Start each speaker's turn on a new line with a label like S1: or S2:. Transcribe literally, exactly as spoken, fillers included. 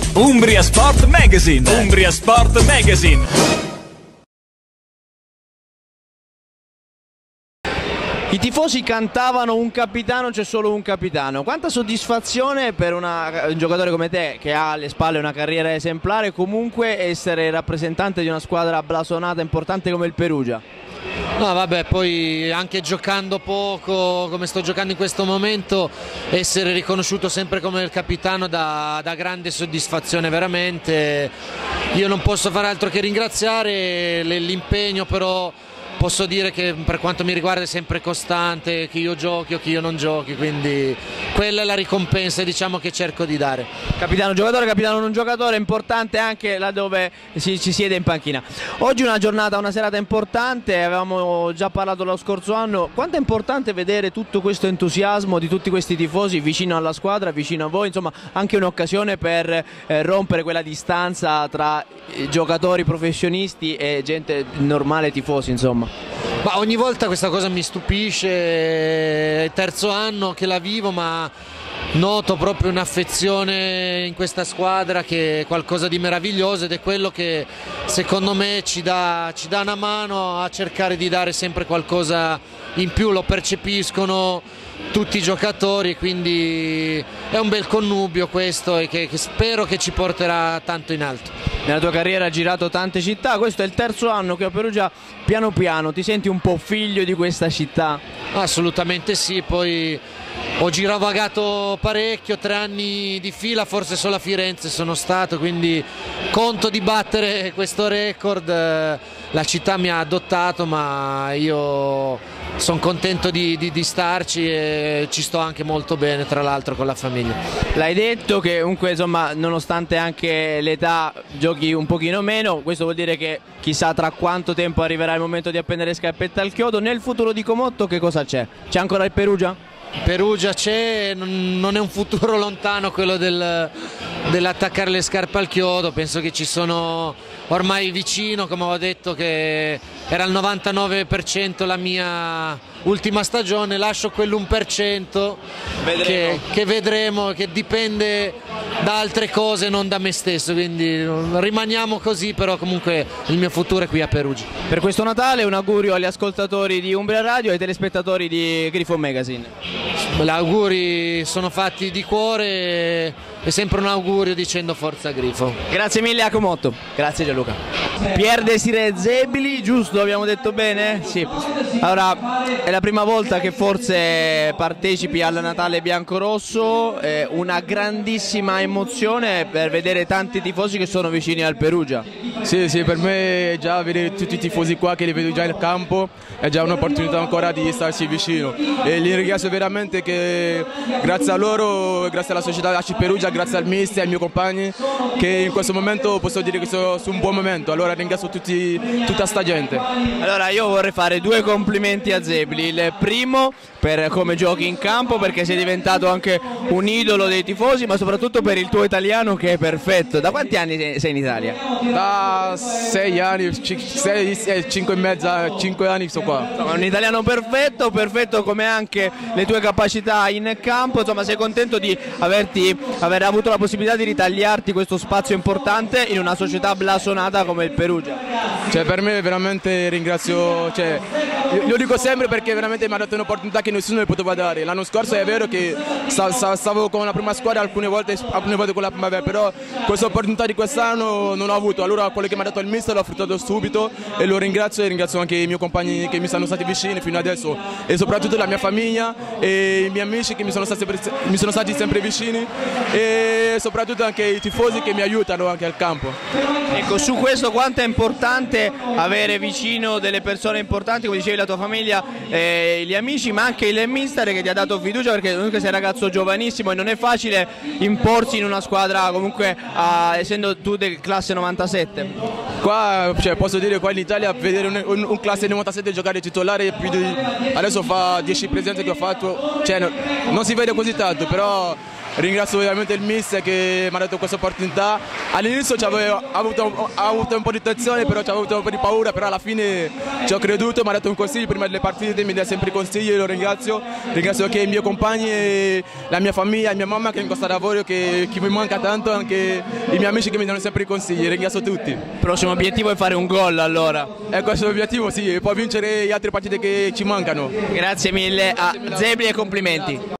S1: Umbria Sport Magazine. Umbria Sport Magazine.
S2: I tifosi cantavano "un capitano, c'è solo un capitano". Quanta soddisfazione per una, un giocatore come te, che ha alle spalle una carriera esemplare, comunque essere rappresentante di una squadra blasonata importante come il Perugia.
S3: No, vabbè, poi anche giocando poco come sto giocando in questo momento, essere riconosciuto sempre come il capitano dà, dà grande soddisfazione veramente. Io non posso fare altro che ringraziare l'impegno, però posso dire che per quanto mi riguarda è sempre costante, che io giochi o che io non giochi, quindi quella è la ricompensa, diciamo, che cerco di dare.
S2: Capitano giocatore, capitano non giocatore, importante anche laddove si, ci siede in panchina. Oggi una giornata, una serata importante, avevamo già parlato lo scorso anno. Quanto è importante vedere tutto questo entusiasmo di tutti questi tifosi vicino alla squadra, vicino a voi, insomma anche un'occasione per eh, rompere quella distanza tra eh, giocatori professionisti e gente normale, tifosi, insomma.
S3: Ma ogni volta questa cosa mi stupisce, è il terzo anno che la vivo, ma noto proprio un'affezione in questa squadra che è qualcosa di meraviglioso, ed è quello che secondo me ci dà, ci dà una mano a cercare di dare sempre qualcosa in più. Lo percepiscono tutti i giocatori, quindi è un bel connubio questo, e che, che spero che ci porterà tanto in alto.
S2: Nella tua carriera hai girato tante città, questo è il terzo anno che a Perugia piano piano ti senti un po' figlio di questa città?
S3: Assolutamente sì, poi ho girovagato parecchio, tre anni di fila, forse solo a Firenze sono stato, quindi conto di battere questo record. La città mi ha adottato, ma io sono contento di, di, di starci e ci sto anche molto bene, tra l'altro, con la famiglia.
S2: L'hai detto che comunque, insomma, nonostante anche l'età giochi un pochino meno, questo vuol dire che chissà tra quanto tempo arriverà il momento di appendere scarpetta al chiodo. Nel futuro di Comotto che cosa c'è? C'è ancora il Perugia?
S3: Perugia c'è, non è un futuro lontano quello del, dell'attaccare le scarpe al chiodo. Penso che ci sono ormai vicino, come ho detto, che era al novantanove per cento la mia ultima stagione, lascio quell'uno per cento che, che vedremo, che dipende da altre cose, non da me stesso, quindi rimaniamo così, però comunque il mio futuro è qui a Perugia.
S2: Per questo Natale un augurio agli ascoltatori di Umbria Radio e ai telespettatori di Grifo Magazine.
S3: Gli auguri sono fatti di cuore, è sempre un augurio dicendo forza Grifo.
S2: Grazie mille a Comotto. Grazie Gianluca. Pier Desiré Zebili, giusto? Abbiamo detto bene? Sì. Allora, è la prima volta che forse partecipi al Natale biancorosso, eh, una grandissima emozione per vedere tanti tifosi che sono vicini al Perugia.
S4: Sì, sì, per me già vedere tutti i tifosi qua, che li vedo già in campo, è già un'opportunità ancora di starci vicino, e li ringrazio veramente, che grazie a loro, grazie alla società A C Perugia, grazie al mister e ai miei compagni, che in questo momento posso dire che sono su un buon momento. Allora ringrazio tutti, tutta sta gente.
S2: Allora io vorrei fare due complimenti a Zebili. Il primo per come giochi in campo, perché sei diventato anche un idolo dei tifosi, ma soprattutto per il tuo italiano che è perfetto. Da quanti anni sei in Italia?
S4: Da sei anni, sei, cinque e mezza, cinque anni sono qua.
S2: Insomma, un italiano perfetto, perfetto come anche le tue capacità in campo. Insomma, sei contento di averti, aver avuto la possibilità di ritagliarti questo spazio importante in una società blasonata come il Perugia?
S4: Cioè, per me veramente ringrazio, cioè, lo dico sempre perché veramente mi ha dato un'opportunità che nessuno mi poteva dare. L'anno scorso è vero che stavo con la prima squadra, alcune volte, alcune volte con la primavera, però questa opportunità di quest'anno non ho avuto. Allora quello che mi ha dato il mister l'ho fruttato subito, e lo ringrazio, e ringrazio anche i miei compagni che mi sono stati vicini fino adesso, e soprattutto la mia famiglia e i miei amici che mi sono stati, mi sono stati sempre vicini, e soprattutto anche i tifosi che mi aiutano anche al campo.
S2: Ecco, su questo quanto è importante avere vicino delle persone importanti, come dicevi la tua famiglia, eh, gli amici, ma anche il mister che ti ha dato fiducia, perché comunque sei un ragazzo giovanissimo e non è facile imporsi in una squadra comunque ah, essendo tu del classe novantasette.
S4: Qua, cioè, posso dire, qua in Italia vedere un, un, un classe novantasette giocare titolare, più di, adesso fa dieci presenze che ho fatto, cioè, no, non si vede così tanto, però ringrazio veramente il mister che mi ha dato questa opportunità. All'inizio avevo avuto, avuto un po' di tensione, però avevo avuto un po' di paura, però alla fine ci ho creduto, mi ha dato un consiglio prima delle partite, mi dà sempre consigli, lo ringrazio. Ringrazio anche i miei compagni, e la mia famiglia, mia mamma che in questo lavoro che, che mi manca tanto, anche i miei amici che mi danno sempre i consigli, ringrazio tutti.
S2: Il prossimo obiettivo è fare un gol allora.
S4: E questo è l'obiettivo, sì, e poi vincere le altre partite che ci mancano.
S2: Grazie mille a Zebli e complimenti.